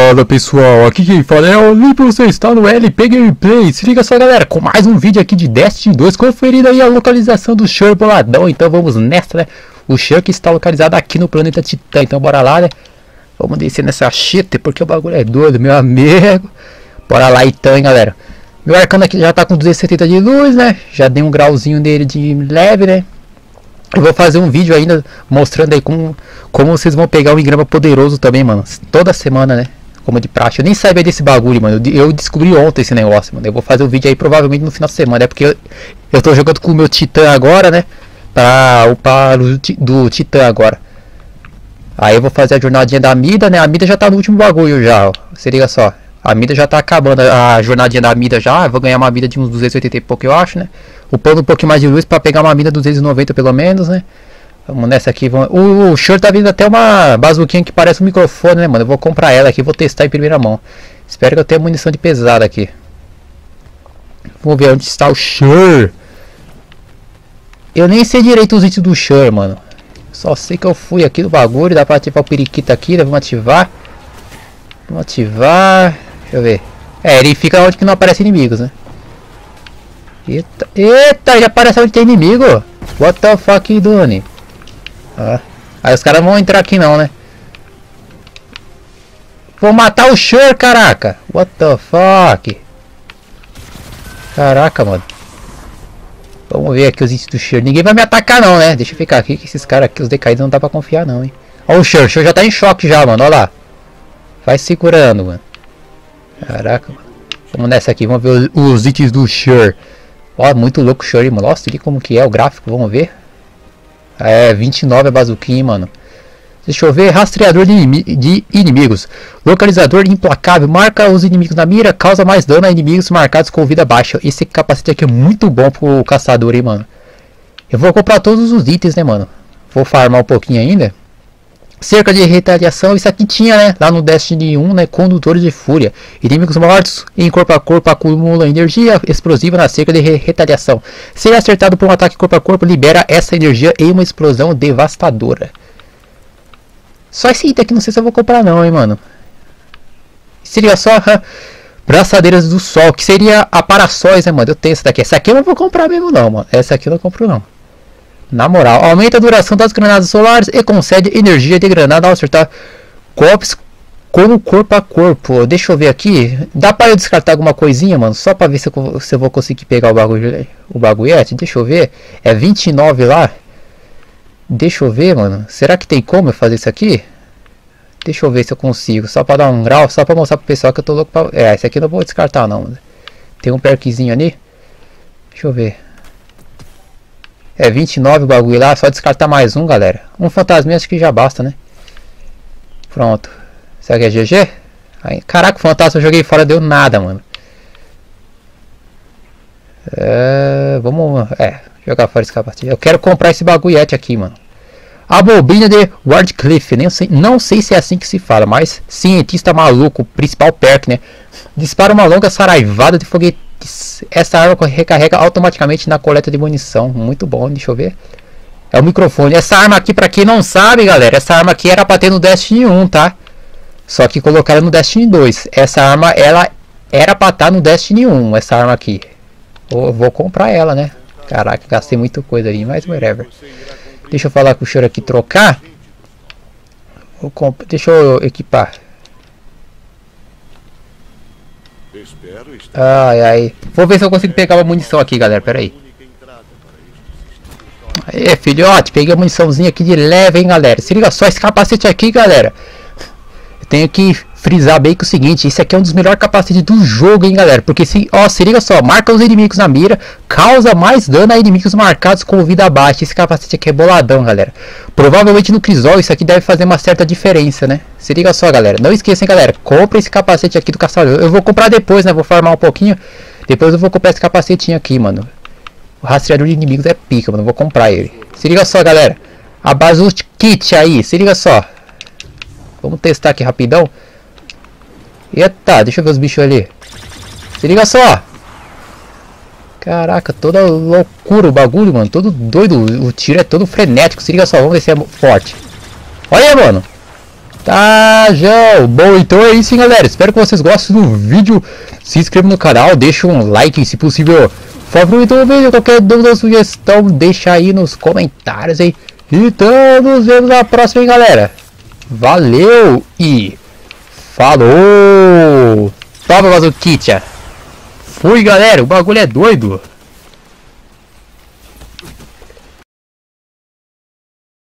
Fala pessoal, aqui quem fala é o Limpo, você está no LP Gameplay. Se liga só galera, com mais um vídeo aqui de Destiny 2, conferindo aí a localização do Shur boladão. Então vamos nessa, né? O Shur que está localizado aqui no planeta Titã, então bora lá, né? Vamos descer nessa shit, porque o bagulho é doido, meu amigo. Bora lá então, hein, galera. Meu arcano aqui já tá com 270 de luz, né? Já dei um grauzinho nele de leve, né? Eu vou fazer um vídeo ainda mostrando aí como vocês vão pegar um engrama poderoso também, mano. Toda semana, né? Como de praxe. Eu nem sabia desse bagulho, mano. Eu descobri ontem esse negócio, mano. Eu vou fazer um vídeo aí provavelmente no final de semana. É porque eu tô jogando com o meu Titã agora, né? Pra upar do Titã agora. Aí eu vou fazer a jornadinha da Mida, né? A Mida já tá no último bagulho já, ó. Se liga só. A Mida já tá acabando a jornadinha da Mida já. Eu vou ganhar uma Mida de uns 280 e pouco, eu acho, né? Upando um pouquinho mais de luz pra pegar uma Mida 290 pelo menos, né? Vamos nessa aqui. O Shur tá vindo até uma bazuquinha que parece um microfone, né, mano? Eu vou comprar ela aqui, vou testar em primeira mão. Espero que eu tenha munição de pesada aqui. Vamos ver onde está o Shur. Eu nem sei direito os itens do Shur, mano. Só sei que eu fui aqui no bagulho. Dá pra ativar o periquito aqui, né? Vamos ativar. Vamos ativar. Deixa eu ver. É, ele fica onde que não aparece inimigos, né? Eita, eita, já aparece onde tem inimigo. What the fuck you doing? Ah, aí os caras vão entrar aqui não, né? Vou matar o Shur, caraca. What the fuck? Caraca, mano. Vamos ver aqui os itens do Shur. Ninguém vai me atacar não, né? Deixa eu ficar aqui que esses caras aqui, os decaídos, não dá pra confiar não, hein? Ó o Shur já tá em choque já, mano, ó lá. Vai segurando, mano. Caraca, mano. Vamos nessa aqui, vamos ver os itens do Shur. Ó, muito louco o Shur, mano. Nossa, olha como que é o gráfico, vamos ver. É, 29 a bazuquinha, mano. Deixa eu ver, rastreador de inimigos. Localizador implacável, marca os inimigos na mira, causa mais dano a inimigos marcados com vida baixa. Esse capacete aqui é muito bom pro caçador, hein, mano. Eu vou comprar todos os itens, né, mano. Vou farmar um pouquinho ainda. Cerca de retaliação, isso aqui tinha, né, lá no Destiny 1, né, condutores de fúria. Inimigos mortos em corpo a corpo acumulam energia explosiva na cerca de retaliação. Ser acertado por um ataque corpo a corpo libera essa energia em uma explosão devastadora. Só esse item aqui, não sei se eu vou comprar não, hein, mano. Seria só braçadeiras do sol, que seria a paraçóis, né, mano. Eu tenho essa daqui. Essa aqui eu não vou comprar mesmo não, mano. Essa aqui eu não compro não. Na moral, aumenta a duração das granadas solares e concede energia de granada ao acertar golpes como corpo a corpo. Deixa eu ver aqui. Dá pra eu descartar alguma coisinha, mano? Só pra ver se eu vou conseguir pegar o bagulhete. Deixa eu ver. É 29 lá. Deixa eu ver, mano. Será que tem como eu fazer isso aqui? Deixa eu ver se eu consigo. Só pra dar um grau. Só pra mostrar pro pessoal que eu tô louco pra... É, esse aqui eu não vou descartar não, mano. Tem um perkzinho ali. Deixa eu ver. É 29 o bagulho lá, só descartar mais um, galera. Um fantasminha acho que já basta, né? Pronto. Será que é GG? Aí, caraca, o fantasma eu joguei fora, deu nada, mano. Vamos... jogar fora esse capacete. Eu quero comprar esse bagulhete aqui, mano. A bobina de Wardcliffe. Não sei se é assim que se fala, mas cientista maluco, principal perk, né? Dispara uma longa saraivada de foguete. Essa arma recarrega automaticamente na coleta de munição. Muito bom, deixa eu ver. É o microfone. Essa arma aqui, pra quem não sabe, galera, essa arma aqui era pra ter no Destiny 1, tá? Só que colocaram no Destiny 2. Essa arma, ela era pra estar no Destiny 1, essa arma aqui. Eu vou comprar ela, né? Caraca, gastei muita coisa aí, mas whatever. Deixa eu falar com o Shur aqui, trocar. Deixa eu equipar. Ai, ai. Vou ver se eu consigo pegar uma munição aqui, galera. Pera aí. Aê, filhote. Peguei a muniçãozinha aqui de leve, hein, galera. Se liga só esse capacete aqui, galera. Eu tenho que frisar bem que o seguinte. Esse aqui é um dos melhores capacetes do jogo, hein, galera. Porque se liga só. Marca os inimigos na mira. Causa mais dano a inimigos marcados com vida baixa. Esse capacete aqui é boladão, galera. Provavelmente no Crisol isso aqui deve fazer uma certa diferença, né? Se liga só, galera. Não esqueçam, galera. Compre esse capacete aqui do caçador. Eu vou comprar depois, né? Vou farmar um pouquinho. Depois eu vou comprar esse capacetinho aqui, mano. O rastreador de inimigos é pica, mano. Vou comprar ele. Se liga só, galera. A Bazooka Kit aí. Se liga só. Vamos testar aqui rapidão. Eita, deixa eu ver os bichos ali. Se liga só. Caraca, toda loucura o bagulho, mano. Todo doido. O tiro é todo frenético. Se liga só, vamos ver se é forte. Olha, mano. Tá, João. Bom, então é isso, hein, galera. Espero que vocês gostem do vídeo. Se inscreva no canal, deixa um like, se possível. Favorito o vídeo, qualquer dúvida ou sugestão, deixa aí nos comentários aí. Então, nos vemos na próxima, hein, galera. Valeu e falou! Toma, Bazuquitia. Fui, galera. O bagulho é doido.